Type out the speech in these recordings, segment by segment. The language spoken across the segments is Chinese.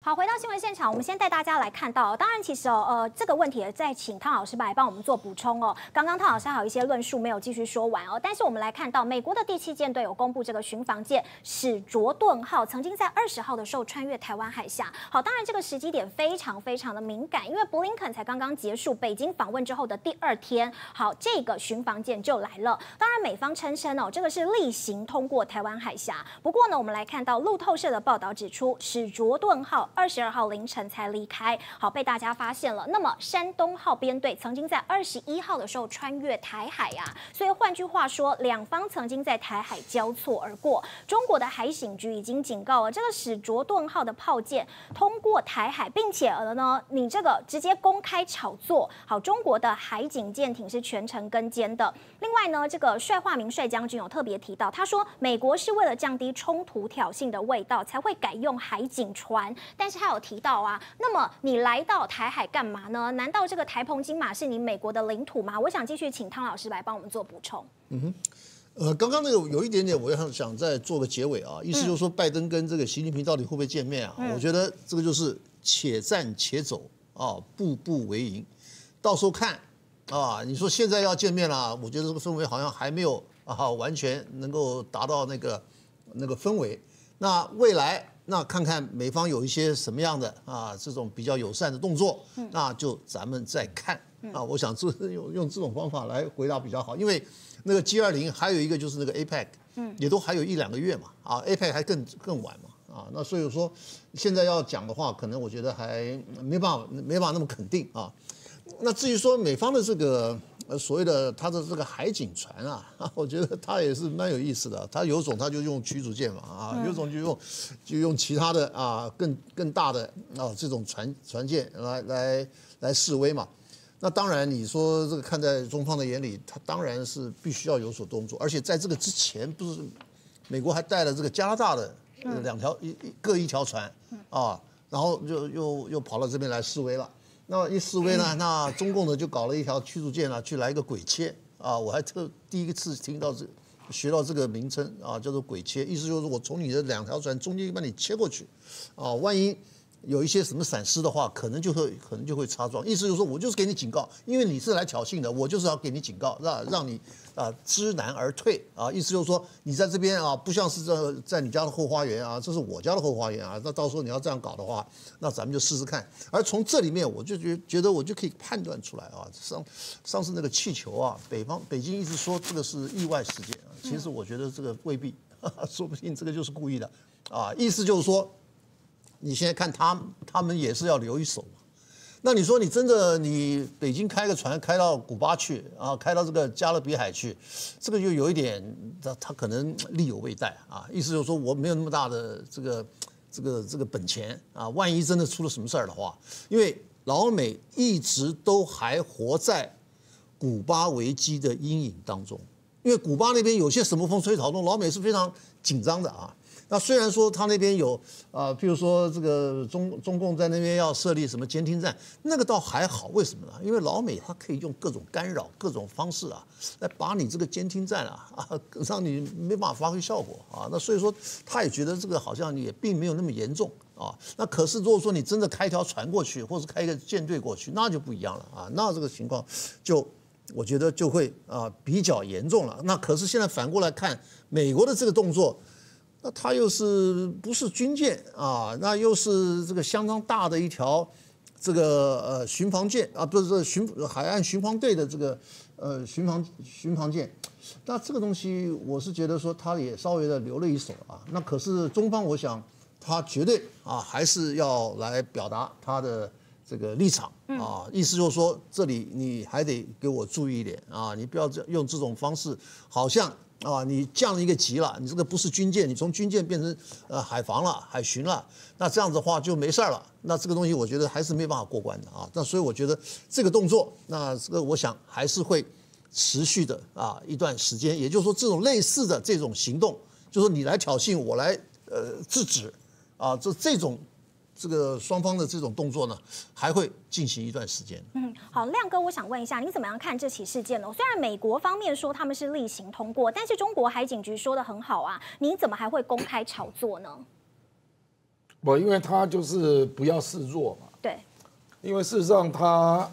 好，回到新闻现场，我们先带大家来看到，当然其实这个问题也再请汤老师来帮我们做补充哦。刚刚汤老师还有一些论述没有继续说完哦，但是我们来看到美国的第7舰队有公布这个巡防舰史卓顿号曾经在20号的时候穿越台湾海峡。好，当然这个时机点非常的敏感，因为布林肯才刚刚结束北京访问之后的第2天，好，这个巡防舰就来了。当然美方称哦，这个是例行通过台湾海峡。不过呢，我们来看到路透社的报道指出，史卓顿号22号凌晨才离开，好，被大家发现了。那么山东号编队曾经在21号的时候穿越台海啊，所以换句话说，两方曾经在台海交错而过。中国的海警局已经警告了，这个史卓顿号的炮舰通过台海，并且呢，你这个直接公开炒作，好，中国的海警舰艇是全程跟监的。另外呢，这个帅化明帅将军有特别提到，他说美国是为了降低冲突挑衅的味道，才会改用海警船。但是他有提到啊，那么你来到台海干嘛呢？难道这个台澎金马是你美国的领土吗？我想继续请汤老师来帮我们做补充。 刚刚那个有一点点，我想再做个结尾啊，意思就是说，拜登跟这个习近平到底会不会见面啊？我觉得这个就是且战且走啊，步步为营，到时候看啊。你说现在要见面了，我觉得这个氛围好像还没有完全能够达到那个氛围。那未来那看看美方有一些什么样的这种比较友善的动作，那就咱们再看啊。我想用这种方法来回答比较好，因为那个 G20还有一个就是那个 APEC，也都还有1-2个月嘛，APEC 还更晚嘛那所以说现在要讲的话，可能我觉得还没办法那么肯定啊。那至于说美方的这个所谓的他的这个海警船我觉得他也是蛮有意思的。他有种他就用驱逐舰嘛有种就用其他的更大的这种船舰来示威嘛。那当然你说这个看在中方的眼里，他当然是必须要有所动作，而且在这个之前不是美国还带了这个加拿大的各一条船然后又跑到这边来示威了。那一示威呢，那中共呢就搞了一条驱逐舰去来一个鬼切我还第一次听到学到这个名称叫做鬼切，意思就是我从你的2条船中间把你切过去万一有一些什么闪失的话，可能就会擦撞。意思就是说我就是给你警告，因为你是来挑衅的，我就是要给你警告，让你知难而退意思就是说你在这边不像是在你家的后花园这是我家的后花园那到时候你要这样搞的话，那咱们就试试看。而从这里面我就觉得我就可以判断出来上次那个气球北京一直说这个是意外事件其实我觉得这个未必说不定这个就是故意的意思就是说。你现在看他们也是要留一手嘛？那你说你真的你北京开个船开到古巴去开到这个加勒比海去，这个就有一点他可能力有未逮意思就是说我没有那么大的这个本钱万一真的出了什么事儿的话，因为老美一直都还活在古巴危机的阴影当中，因为古巴那边有些什么风吹草动，老美是非常紧张的那虽然说他那边有譬如说这个中共在那边要设立什么监听站，那个倒还好，为什么呢？因为老美他可以用各种干扰、各种方式来把你这个监听站让你没办法发挥效果那所以说他也觉得这个好像也并没有那么严重那可是如果说你真的开一条船过去，或是开一个舰队过去，那就不一样了那这个情况我觉得就会比较严重了。那可是现在反过来看，美国的这个动作。那它又是不是军舰那又是这个相当大的一条这个巡防舰不是海岸巡防队的这个巡防舰，那这个东西我是觉得说他也稍微的留了一手那可是中方我想他绝对还是要来表达他的这个立场意思就是说这里你还得给我注意一点你不要用这种方式，好像。你降一个级了，你这个不是军舰，你从军舰变成海防了、海巡了，那这样子的话就没事了。那这个东西我觉得还是没办法过关的那所以我觉得这个动作，那这个我想还是会持续的一段时间。也就是说，这种类似的这种行动，就是你来挑衅，我来制止这种。这个双方的这种动作呢，还会进行一段时间。 好，亮哥，我想问一下，你怎么样看这起事件呢？虽然美国方面说他们是例行通过，但是中国海警局说的很好你怎么还会公开炒作呢？ 不，因为他就是不要示弱嘛。 对， 因为事实上他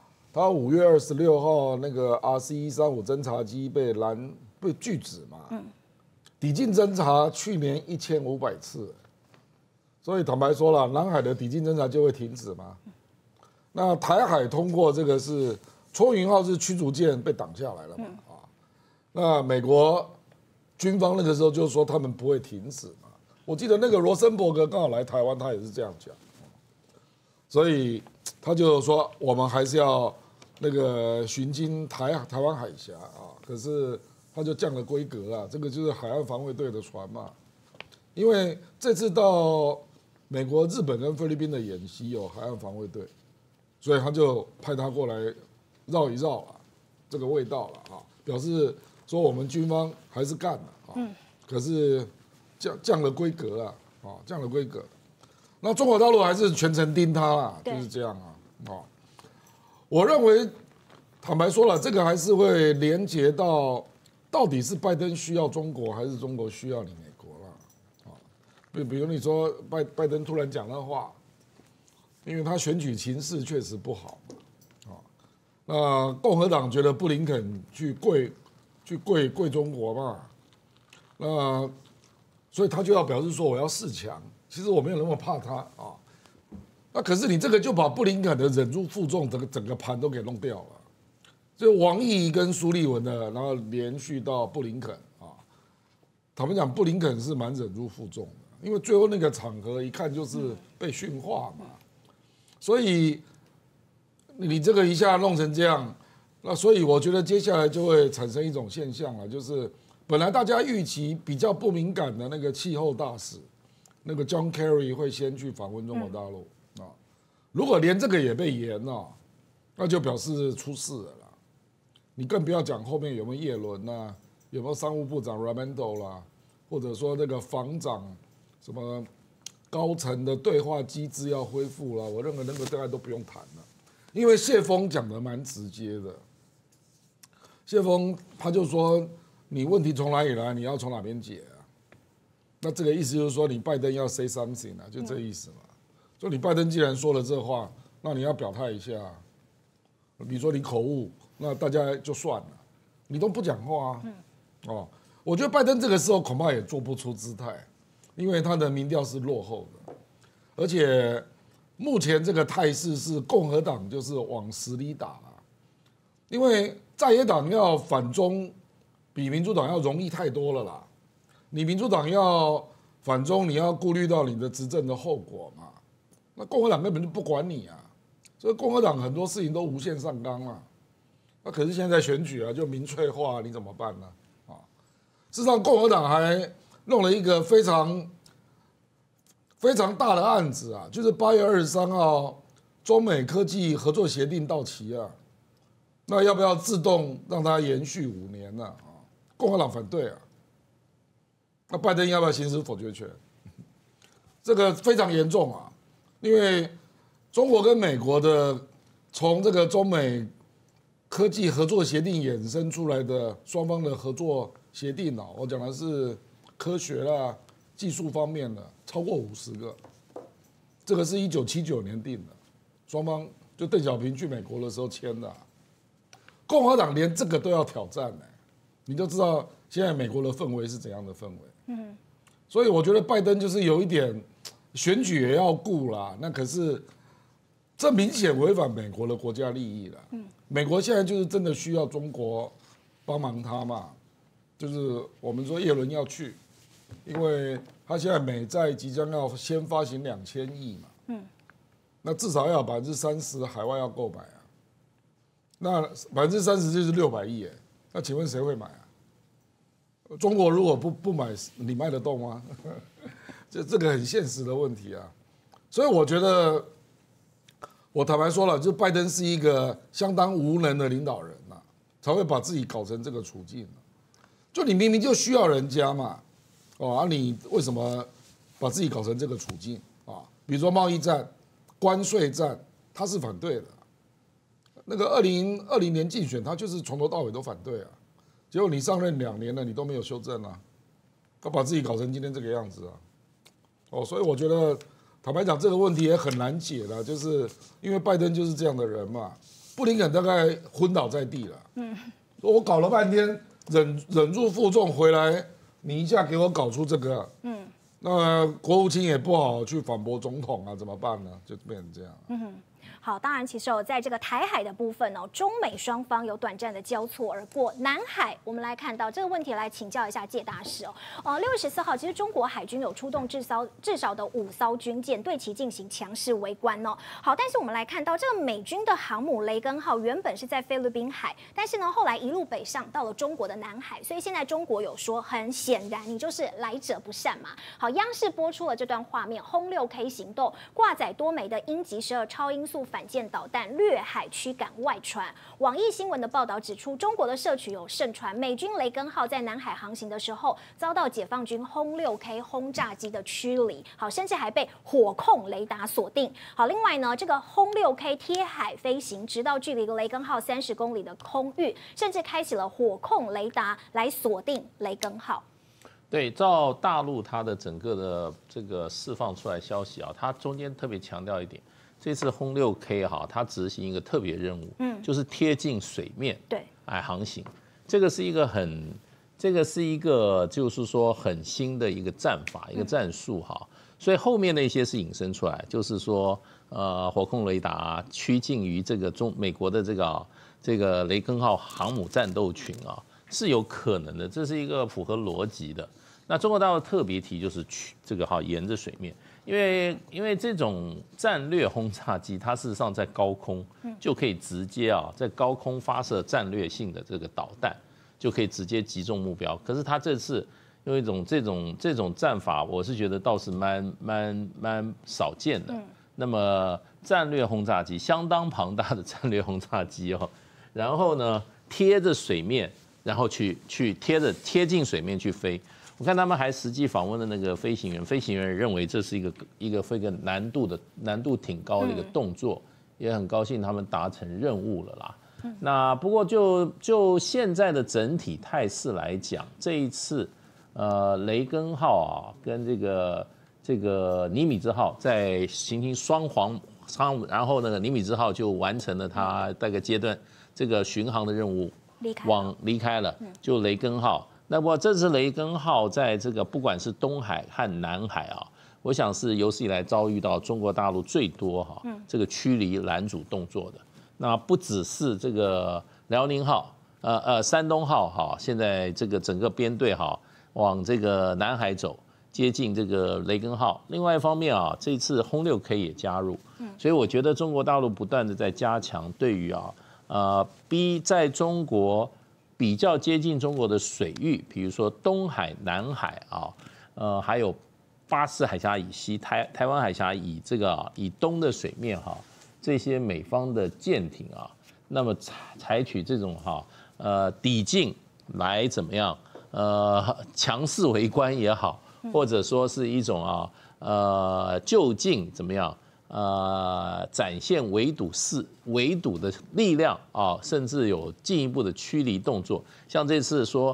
5月26号那个 RC135侦察机被拒止嘛，抵近侦察去年1500次，所以坦白说了，南海的抵近侦察就会停止嘛。那台海通过这个是戳云号是驱逐舰被挡下来了嘛，那美国军方那个时候就说他们不会停止嘛。我记得那个罗森伯格刚好来台湾，他也是这样讲，所以他就说我们还是要那个巡经台湾海峡啊，可是他就降了规格啊，这个就是海岸防卫队的船嘛，因为这次到美国、日本跟菲律宾的演习有海岸防卫队，所以他就派他过来绕一绕啊，这个味道了啊，表示说我们军方还是干了啊，可是降了规格啊，降了规格。那中国大陆还是全程盯他啦，就是这样啊，我认为，坦白说了，这个还是会连结到底是拜登需要中国，还是中国需要你美国啦，比如你说拜登突然讲那话，因为他选举情势确实不好嘛，那共和党觉得布林肯去跪中国嘛，那所以他就要表示说我要示强。其实我没有那么怕他啊，那可是你这个就把布林肯的忍辱负重整个盘都给弄掉了，就王毅跟苏立文的，然后连续到布林肯啊，他们讲布林肯是蛮忍辱负重的，因为最后那个场合一看就是被训话嘛，所以你这个一下弄成这样，那所以我觉得接下来就会产生一种现象了，就是本来大家预期比较不敏感的那个气候大使。那个 John Kerry 会先去访问中国大陆啊，如果连这个也被延了，那就表示出事了啦。你更不要讲后面有没有叶伦呐，有没有商务部长 Raimondo 啦，或者说那个防长什么高层的对话机制要恢复了，我认为那个大概都不用谈了，因为谢峰讲的蛮直接的。谢峰他就说，你问题从哪里来，你要从哪边解啊？那这个意思就是说，你拜登要 say something 啊，就这意思嘛。所以你拜登既然说了这话，那你要表态一下。比如说你口误，那大家就算了，你都不讲话啊。我觉得拜登这个时候恐怕也做不出姿态，因为他的民调是落后的，而且目前这个态势是共和党就是往死里打了，因为在野党要反中比民主党要容易太多了啦。你民主党要反中，你要顾虑到你的执政的后果嘛？那共和党根本就不管你啊，所以共和党很多事情都无限上纲啊。那可是现在选举啊，就民粹化，你怎么办呢？事实上，共和党还弄了一个非常大的案子啊，就是8月23号中美科技合作协定到期啊，那要不要自动让它延续5年呢？共和党反对啊。那拜登要不要行使否决权？这个非常严重啊，因为中国跟美国的从这个中美科技合作协定衍生出来的双方的合作协定啊，我讲的是科学啦、技术方面的，超过50个。这个是1979年定的，双方就邓小平去美国的时候签的。共和党连这个都要挑战呢，你就知道现在美国的氛围是怎样的氛围。所以我觉得拜登就是有一点选举也要顾啦，那可是这明显违反美国的国家利益了。美国现在就是真的需要中国帮忙他嘛，就是我们说叶伦要去，因为他现在美债即将要先发行2000亿嘛，那至少要30%海外要购买啊，那30%就是600亿哎，那请问谁会买啊？中国如果不买，你卖得动吗？这个很现实的问题啊，所以我觉得，我坦白说了，就拜登是一个相当无能的领导人呐，才会把自己搞成这个处境。就你明明就需要人家嘛，你为什么把自己搞成这个处境啊？比如说贸易战、关税战，他是反对的。那个2020年竞选，他就是从头到尾都反对啊。结果你上任2年了，你都没有修正啊，他把自己搞成今天这个样子啊，所以我觉得坦白讲，这个问题也很难解了，就是因为拜登就是这样的人嘛。布林肯大概昏倒在地了。我搞了半天，忍辱负重回来，你一下给我搞出这个，那国务卿也不好去反驳总统啊，怎么办呢？就变成这样。 好，当然，其实在这个台海的部分中美双方有短暂的交错而过。南海，我们来看到这个问题，来请教一下介大使6月14号，其实中国海军有出动至少的5艘军舰，对其进行强势围观好，但是我们来看到这个美军的航母雷根号原本是在菲律宾海，但是呢，后来一路北上到了中国的南海，所以现在中国有说，很显然你就是来者不善嘛。好，央视播出了这段画面，轰6K 行动，挂载多枚的鹰击12超音速反舰导弹掠海驱赶外船。网易新闻的报道指出，中国的社区有盛传美军雷根号在南海航行的时候，遭到解放军轰6K 轰炸机的驱离，好，甚至还被火控雷达锁定。好，另外呢，这个轰6K 贴海飞行，直到距离雷根号30公里的空域，甚至开启了火控雷达来锁定雷根号。 对，照大陆它的整个的这个释放出来消息它中间特别强调一点，这次轰6K 它执行一个特别任务，就是贴近水面， 对， 航行，这个是一个就是说很新的一个战法，一个战术所以后面那些是引申出来，就是说火控雷达趋近于这个美国的这个雷根号航母战斗群是有可能的，这是一个符合逻辑的。那中国大陆特别提就是这个沿着水面，因为这种战略轰炸机，它事实上在高空就可以直接在高空发射战略性的这个导弹，就可以直接击中目标。可是它这次用一种这种战法，我是觉得倒是蛮少见的。那么战略轰炸机相当庞大的战略轰炸机然后呢贴着水面，然后去贴近水面去飞。我看他们还实际访问的那个飞行员认为这是一个难度挺高的一个动作，也很高兴他们达成任务了啦。那不过就现在的整体态势来讲，这一次雷根号跟这个尼米兹号在行星双航，然后那个尼米兹号就完成了它大概阶段这个巡航的任务，离开了，就雷根号。那么这次雷根号在这个不管是东海和南海我想是有史以来遭遇到中国大陆最多这个驱离拦阻动作的。那不只是这个辽宁号、山东号现在这个整个编队往这个南海走，接近这个雷根号。另外一方面这次轰6K 也加入，所以我觉得中国大陆不断的在加强对于在中国比较接近中国的水域，比如说东海、南海还有巴士海峡以西、台湾海峡以东的水面这些美方的舰艇那么采取这种抵近来怎么样强势围观也好，或者说是一种就近怎么样展现围堵的力量甚至有进一步的驱离动作。像这次说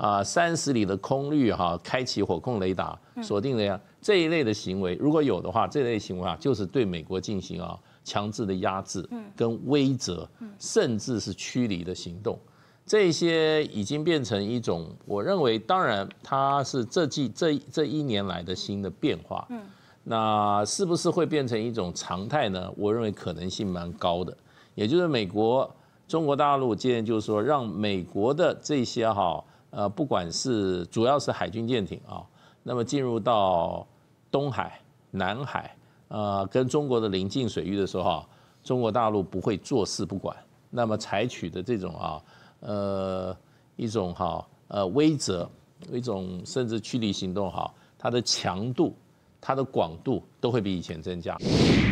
30里的空域开启火控雷达锁定雷达这一类的行为，如果有的话，这类行为就是对美国进行强制的压制跟威慑，甚至是驱离的行动。这些已经变成一种，我认为当然它是这1年来的新的变化。那是不是会变成一种常态呢？我认为可能性蛮高的。也就是中国大陆今天就是说，让美国的这些不管是主要是海军舰艇那么进入到东海、南海跟中国的邻近水域的时候中国大陆不会坐视不管，那么采取的这种一种威慑，一种甚至驱离行动它的强度、它的广度都会比以前增加。